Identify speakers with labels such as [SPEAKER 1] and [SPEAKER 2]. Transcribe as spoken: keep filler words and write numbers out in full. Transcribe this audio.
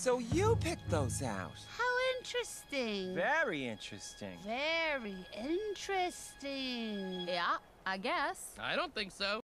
[SPEAKER 1] So you picked those out.
[SPEAKER 2] How interesting.
[SPEAKER 1] Very interesting.
[SPEAKER 2] Very interesting.
[SPEAKER 3] Yeah, I guess.
[SPEAKER 4] I don't think so.